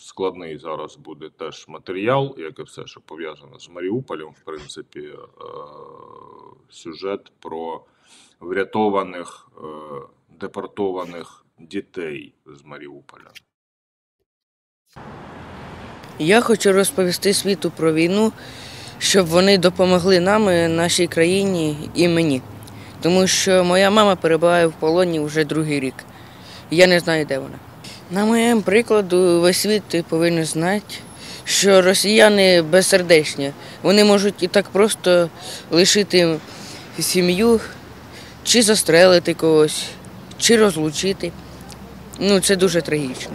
складний зараз буде теж матеріал, як і все, що пов'язано з Маріуполем, в принципі, сюжет про врятованих, депортованих дітей з Маріуполя. Я хочу розповісти світу про війну, щоб вони допомогли нам, нашій країні і мені. Тому що моя мама перебуває в полоні вже другий рік. Я не знаю, де вона. На моєму прикладу, весь світ повинен знати, що росіяни безсердечні. Вони можуть і так просто лишити сім'ю, чи застрелити когось, чи розлучити. Це дуже трагічно.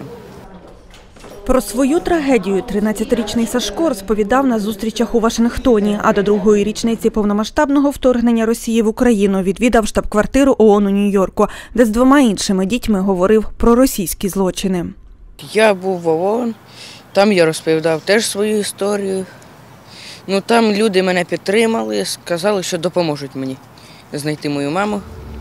Про свою трагедію 13-річний Сашко розповідав на зустрічах у Вашингтоні, а до другої річниці повномасштабного вторгнення Росії в Україну відвідав штаб-квартиру ООН у Нью-Йорку, де з 2 іншими дітьми говорив про російські злочини. Я був в ООН, там я розповідав теж свою історію. Там люди мене підтримали, сказали, що допоможуть мені знайти мою маму.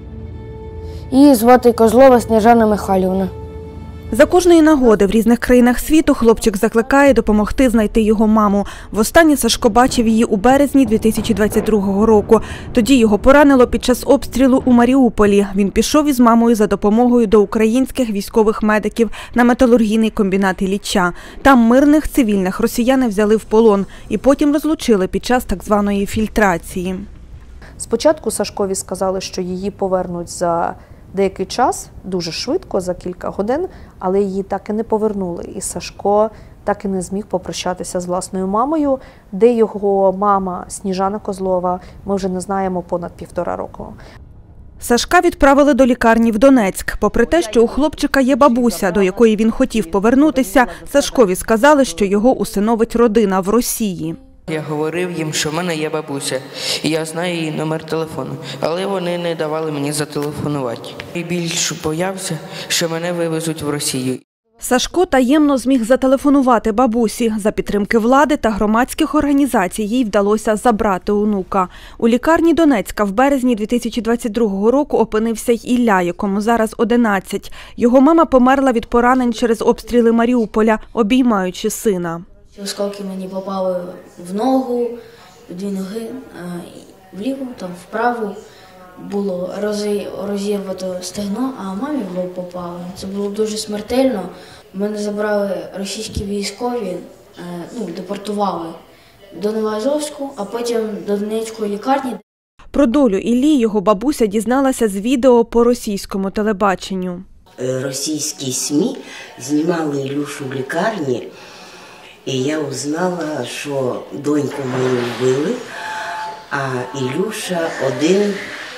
Її звати Козлова Сніжана Михайлівна. За кожної нагоди в різних країнах світу хлопчик закликає допомогти знайти його маму. Востаннє Сашко бачив її у березні 2022 року. Тоді його поранило під час обстрілу у Маріуполі. Він пішов із мамою за допомогою до українських військових медиків на металургійний комбінат Ілліча. Там мирних цивільних росіяни взяли в полон і потім розлучили під час так званої фільтрації. Спочатку Сашкові сказали, що її повернуть за деякий час, дуже швидко, за кілька годин, але її так і не повернули. І Сашко так і не зміг попрощатися з власною мамою, де його мама Сніжана Козлова, ми вже не знаємо понад 1,5 року. Сашка відправили до лікарні в Донецьк. Попри те, що у хлопчика є бабуся, до якої він хотів повернутися, Сашкові сказали, що його усиновить родина в Росії. Я говорив їм, що в мене є бабуся, і я знаю її номер телефону, але вони не давали мені зателефонувати. І більше боявся, що мене вивезуть в Росію. Сашко таємно зміг зателефонувати бабусі. За підтримки влади та громадських організацій їй вдалося забрати онука. У лікарні Донецька в березні 2022 року опинився й Ілля, якому зараз 11. Його мама померла від поранень через обстріли Маріуполя, обіймаючи сина. Осколки мені попали в ногу, в 2 ноги, вліву, вправу. Було розірвато стегно, а мамі в лоб попало. Це було дуже смертельно. Мене забрали російські військові, депортували до Новоазовську, а потім до Донецької лікарні. Про долю Іллі його бабуся дізналася з відео по російському телебаченню. Російські СМІ знімали Ілюшу в лікарні, і я узнала, що доньку мою вбили, а Ілюша один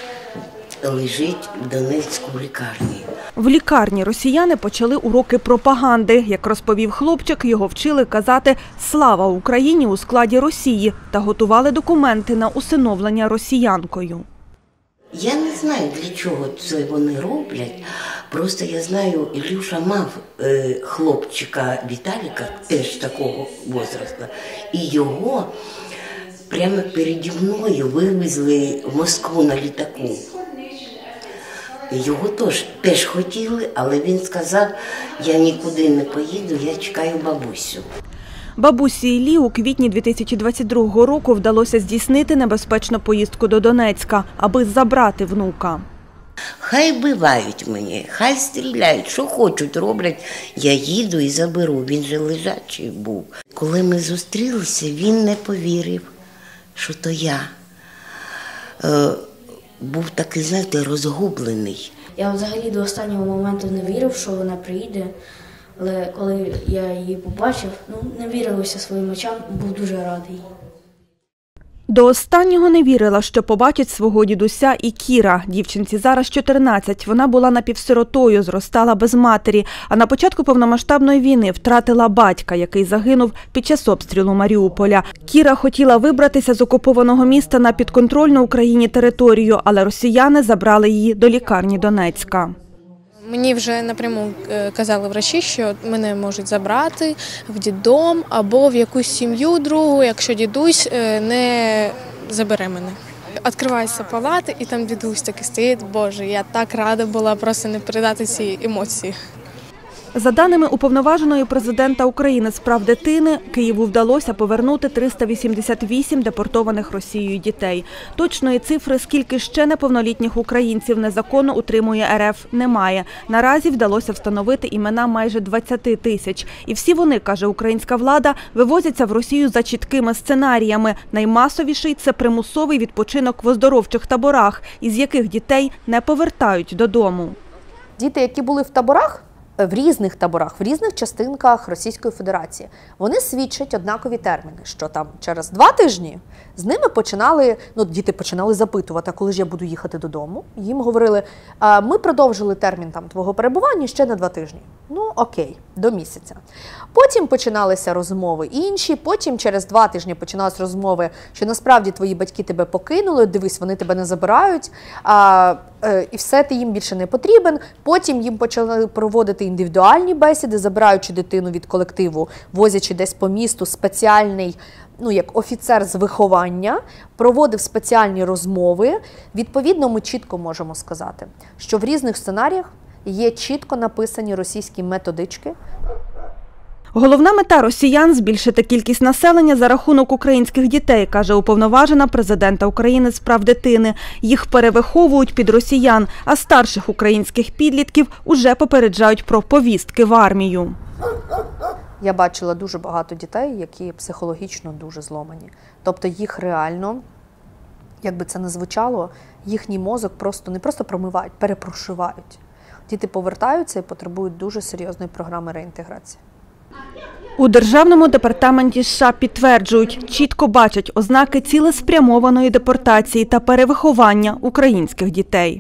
лежить в Донецьку лікарні. В лікарні росіяни почали уроки пропаганди. Як розповів хлопчик, його вчили казати «Слава Україні» у складі Росії та готували документи на усиновлення росіянкою. Я не знаю, для чого це вони роблять. Просто я знаю, Ілюша мав хлопчика Віталіка, теж такого возрасту, і його прямо переді мною вивезли в Москву на літаку. Його теж хотіли, але він сказав, я нікуди не поїду, я чекаю бабусю. Бабусі Іллі у квітні 2022 року вдалося здійснити небезпечну поїздку до Донецька, аби забрати внука. Хай вбивають мене, хай стріляють, що хочуть роблять, я їду і заберу, він же лежачий був. Коли ми зустрілися, він не повірив, що то я. Був такий, знаєте, розгублений. Я взагалі до останнього моменту не вірив, що вона приїде, але коли я її побачив, не вірилося своїм очам, був дуже радий. До останнього не вірила, що побачить свого дідуся і Кіра. Дівчинці зараз 14. Вона була напівсиротою, зростала без матері, а на початку повномасштабної війни втратила батька, який загинув під час обстрілу Маріуполя. Кіра хотіла вибратися з окупованого міста на підконтрольну Україні територію, але росіяни забрали її до лікарні Донецька. Мені вже напряму казали врачі, що мене можуть забрати в дитдом або в якусь сім'ю другу, якщо дідусь не забере мене. Відкриваються палати, і там дідусь такий стоїть, Боже, я так рада була просто не передати ці емоції. За даними Уповноваженої президента України з прав дитини, Києву вдалося повернути 388 депортованих Росією дітей. Точної цифри, скільки ще неповнолітніх українців незаконно утримує РФ, немає. Наразі вдалося встановити імена майже 20 тисяч. І всі вони, каже українська влада, вивозяться в Росію за чіткими сценаріями. Наймасовіший – це примусовий відпочинок в оздоровчих таборах, із яких дітей не повертають додому. Діти, які були в таборах, в різних таборах, в різних частинках Російської Федерації, вони свідчать однакові терміни, що там через 2 тижні з ними діти починали запитувати, коли ж я буду їхати додому. Їм говорили, ми продовжили термін твого перебування ще на 2 тижні. Ну, окей, до місяця. Потім починалися розмови інші, потім через 2 тижні починалися розмови, що насправді твої батьки тебе покинули, дивись, вони тебе не забирають, і все, ти їм більше не потрібен. Потім їм почали проводити індивідуальні бесіди, забираючи дитину від колективу, возячи десь по місту спеціальний, як офіцер з виховання, проводив спеціальні розмови. Відповідно, ми чітко можемо сказати, що в різних сценаріях є чітко написані російські методички. Головна мета росіян – збільшити кількість населення за рахунок українських дітей, каже уповноважена президента України з прав дитини. Їх перевиховують під росіян, а старших українських підлітків уже попереджають про повістки в армію. Я бачила дуже багато дітей, які психологічно дуже зломані. Тобто їх реально, як би це не звучало, їхній мозок не просто промивають, перепрошивають. Діти повертаються і потребують дуже серйозної програми реінтеграції. У Державному департаменті США підтверджують, чітко бачать ознаки цілеспрямованої депортації та перевиховання українських дітей.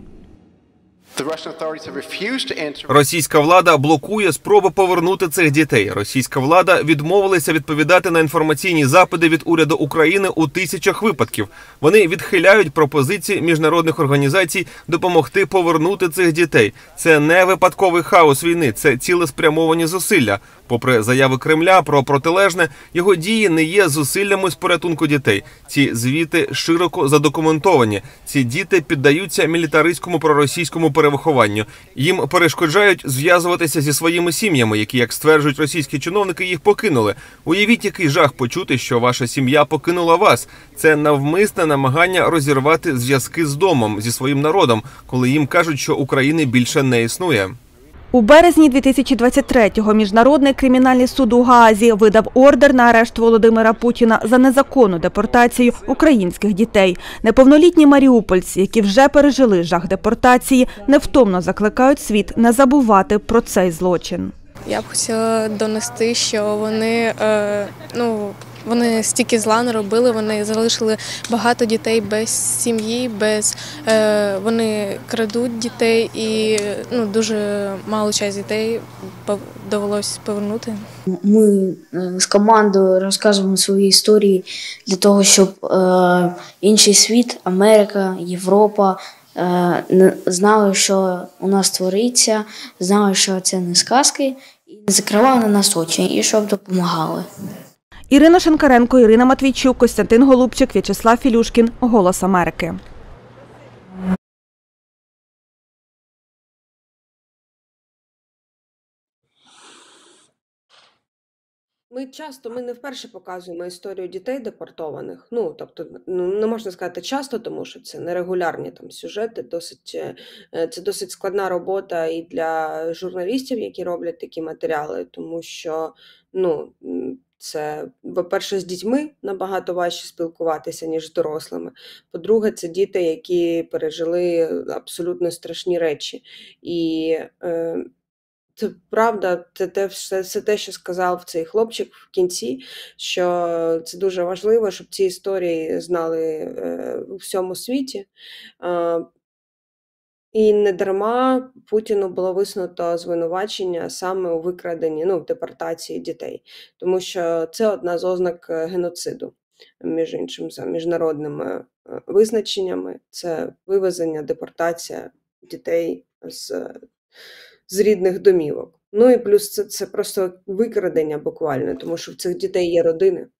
Російська влада блокує спроби повернути цих дітей. Російська влада відмовилася відповідати на інформаційні запити від уряду України у тисячах випадків. Вони відхиляють пропозиції міжнародних організацій допомогти повернути цих дітей. Це не випадковий хаос війни, це цілеспрямовані зусилля. Попри заяви Кремля про протилежне, його дії не є зусиллями з порятунку дітей. Ці звіти широко задокументовані. Ці діти піддаються мілітаристському проросійському перевихованню. Їм перешкоджають зв'язуватися зі своїми сім'ями, які, як стверджують російські чиновники, їх покинули. Уявіть, який жах почути, що ваша сім'я покинула вас. Це навмисне намагання розірвати зв'язки з домом, зі своїм народом, коли їм кажуть, що України більше не існує. У березні 2023-го Міжнародний кримінальний суд у Гаазі видав ордер на арешт Володимира Путіна за незаконну депортацію українських дітей. Неповнолітні маріупольці, які вже пережили жах депортації, невтомно закликають світ не забувати про цей злочин. Я б хотіла донести, що вони стільки зла не робили, вони залишили багато дітей без сім'ї, вони крадуть дітей і дуже малу частину дітей довелося повернути. Ми з командою розказуємо свої історії для того, щоб інший світ, Америка, Європа знали, що у нас твориться, знали, що це не сказки, і не закривали на нас очі, і щоб допомагали. Ірина Шинкаренко, Ірина Матвійчук, Костянтин Голубчик, В'ячеслав Філюшкін. Голос Америки. Ми не вперше показуємо історію дітей депортованих. Не можна сказати часто, тому що це нерегулярні сюжети. Це досить складна робота і для журналістів, які роблять такі матеріали, тому що це, по-перше, з дітьми набагато важче спілкуватися, ніж з дорослими. По-друге, це діти, які пережили абсолютно страшні речі. І це правда, це все те, що сказав цей хлопчик в кінці, що це дуже важливо, щоб ці історії знали у всьому світі. І недарма Путіну було висунуто звинувачення саме у викраденні, в депортації дітей. Тому що це одна з ознак геноциду, між іншим, за міжнародними визначеннями. Це вивезення, депортація дітей з рідних домівок. І плюс це просто викрадення буквально, тому що в цих дітей є родини.